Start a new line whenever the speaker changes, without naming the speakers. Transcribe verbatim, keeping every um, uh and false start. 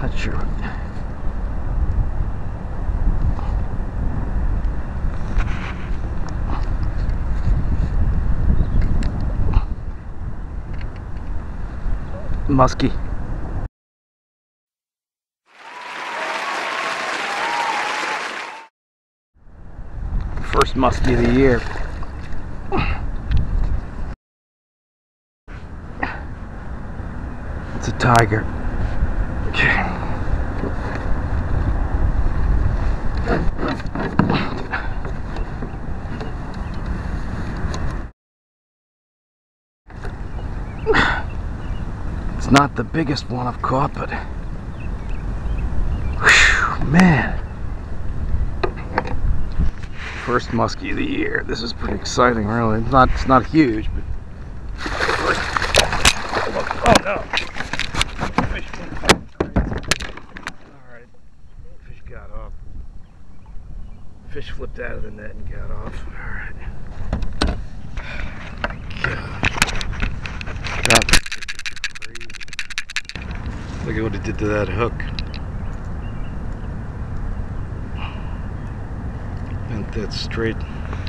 Not sure. Musky. First musky of the year. It's a tiger. It's not the biggest one I've caught, but whew, man. First musky of the year. This is pretty exciting, really. It's not it's not huge, but first. Oh no. Fish went fucking crazy. Alright. Fish got off. Fish flipped out of the net and got off. Alright. That was crazy. Look at what it did to that hook. Bent that straight.